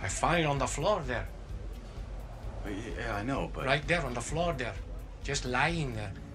I find it on the floor there. Yeah, I know, but... Right there on the floor there. Just lying there.